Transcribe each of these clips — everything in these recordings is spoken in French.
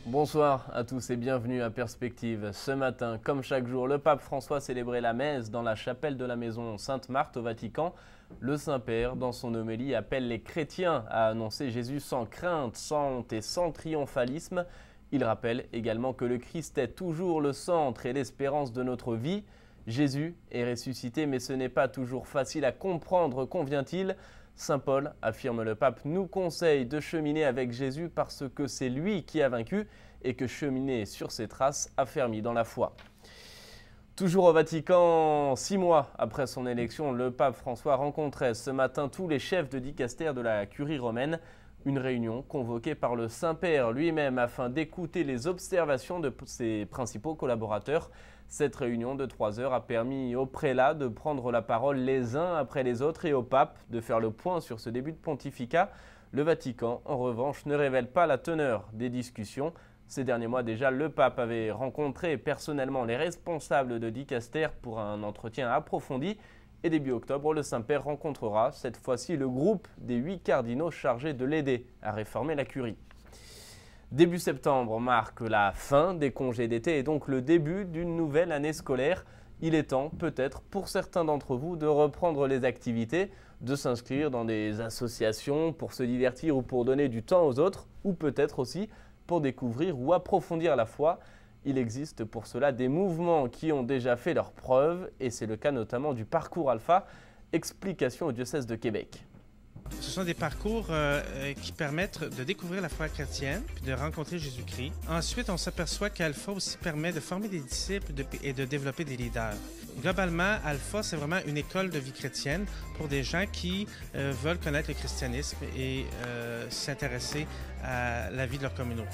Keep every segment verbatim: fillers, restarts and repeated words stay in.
Bonsoir à tous et bienvenue à Perspective. Ce matin, comme chaque jour, le pape François célébrait la messe dans la chapelle de la maison Sainte-Marthe au Vatican. Le Saint-Père, dans son homélie, appelle les chrétiens à annoncer Jésus sans crainte, sans honte et sans triomphalisme. Il rappelle également que le Christ est toujours le centre et l'espérance de notre vie. Jésus est ressuscité, mais ce n'est pas toujours facile à comprendre, convient-il. Saint Paul, affirme le pape, nous conseille de cheminer avec Jésus parce que c'est lui qui a vaincu et que cheminer sur ses traces affermit dans la foi. Toujours au Vatican, six mois après son élection, le pape François rencontrait ce matin tous les chefs de dicastère de la curie romaine. Une réunion convoquée par le Saint-Père lui-même afin d'écouter les observations de ses principaux collaborateurs. Cette réunion de trois heures a permis aux prélats de prendre la parole les uns après les autres et au pape de faire le point sur ce début de pontificat. Le Vatican, en revanche, ne révèle pas la teneur des discussions. Ces derniers mois déjà, le pape avait rencontré personnellement les responsables de dicastère pour un entretien approfondi. Et début octobre, le Saint-Père rencontrera cette fois-ci le groupe des huit cardinaux chargés de l'aider à réformer la curie. Début septembre marque la fin des congés d'été et donc le début d'une nouvelle année scolaire. Il est temps, peut-être, pour certains d'entre vous, de reprendre les activités, de s'inscrire dans des associations pour se divertir ou pour donner du temps aux autres, ou peut-être aussi pour découvrir ou approfondir la foi. Il existe pour cela des mouvements qui ont déjà fait leurs preuves et c'est le cas notamment du parcours Alpha. Explication au diocèse de Québec. Ce sont des parcours euh, qui permettent de découvrir la foi chrétienne puis de rencontrer Jésus-Christ. Ensuite, on s'aperçoit qu'Alpha aussi permet de former des disciples de, et de développer des leaders. Globalement, Alpha, c'est vraiment une école de vie chrétienne pour des gens qui euh, veulent connaître le christianisme et euh, s'intéresser à la vie de leur communauté.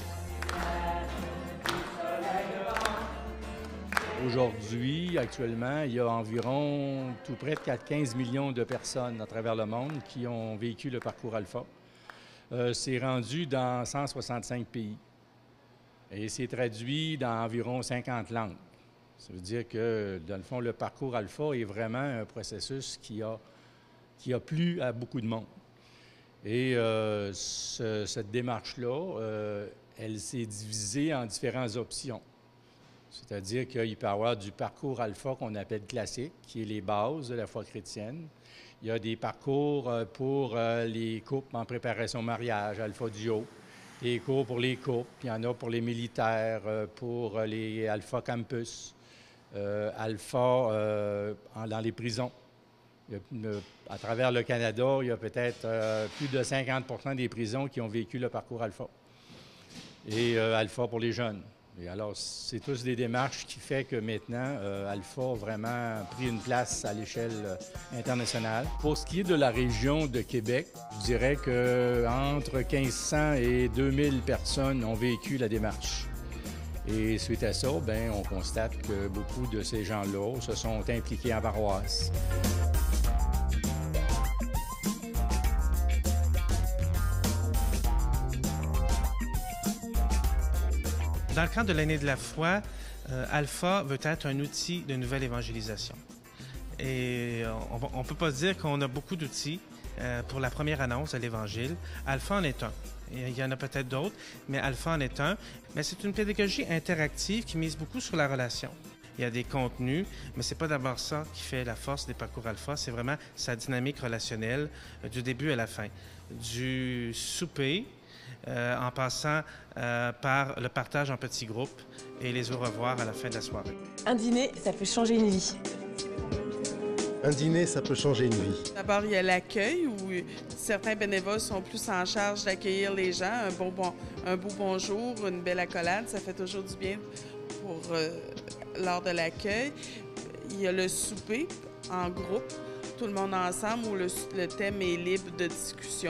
Aujourd'hui, actuellement, il y a environ tout près de quinze millions de personnes à travers le monde qui ont vécu le parcours Alpha. Euh, c'est rendu dans cent soixante-cinq pays et c'est traduit dans environ cinquante langues. Ça veut dire que, dans le fond, le parcours Alpha est vraiment un processus qui a, qui a plu à beaucoup de monde. Et euh, ce, cette démarche-là, euh, elle s'est divisée en différentes options. C'est-à-dire qu'il peut y avoir du parcours Alpha qu'on appelle classique, qui est les bases de la foi chrétienne. Il y a des parcours pour les couples en préparation au mariage, Alpha Duo, des cours pour les couples, il y en a pour les militaires, pour les Alpha Campus, euh, Alpha euh, dans les prisons. Il y a, à travers le Canada, il y a peut-être euh, plus de cinquante pour cent des prisons qui ont vécu le parcours Alpha. Et euh, Alpha pour les jeunes. Et alors, c'est tous des démarches qui font que maintenant, euh, Alpha a vraiment pris une place à l'échelle euh, internationale. Pour ce qui est de la région de Québec, je dirais qu'entre mille cinq cents et deux mille personnes ont vécu la démarche. Et suite à ça, bien, on constate que beaucoup de ces gens-là se sont impliqués en paroisse. Dans le cadre de l'année de la foi, euh, Alpha veut être un outil de nouvelle évangélisation. Et on ne peut pas dire qu'on a beaucoup d'outils euh, pour la première annonce de l'Évangile. Alpha en est un. Il y en a peut-être d'autres, mais Alpha en est un. Mais c'est une pédagogie interactive qui mise beaucoup sur la relation. Il y a des contenus, mais ce n'est pas d'abord ça qui fait la force des parcours Alpha, c'est vraiment sa dynamique relationnelle euh, du début à la fin. Du souper, Euh, en passant euh, par le partage en petits groupes et les au revoir à la fin de la soirée. Un dîner, ça peut changer une vie. Un dîner, ça peut changer une vie. D'abord, il y a l'accueil où certains bénévoles sont plus en charge d'accueillir les gens. Un beau, bon, un beau bonjour, une belle accolade, ça fait toujours du bien pour, euh, lors de l'accueil. Il y a le souper en groupe, tout le monde ensemble, où le, le thème est libre de discussion.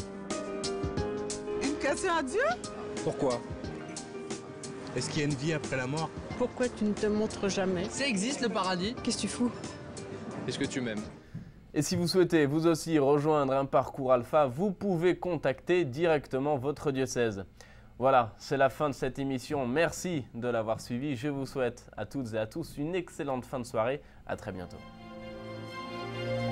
Question à Dieu? Pourquoi? Est-ce qu'il y a une vie après la mort? Pourquoi tu ne te montres jamais? Ça existe le paradis? Qu'est-ce que tu fous? Est-ce que tu m'aimes? Et si vous souhaitez vous aussi rejoindre un parcours Alpha, vous pouvez contacter directement votre diocèse. Voilà, c'est la fin de cette émission. Merci de l'avoir suivi. Je vous souhaite à toutes et à tous une excellente fin de soirée. À très bientôt.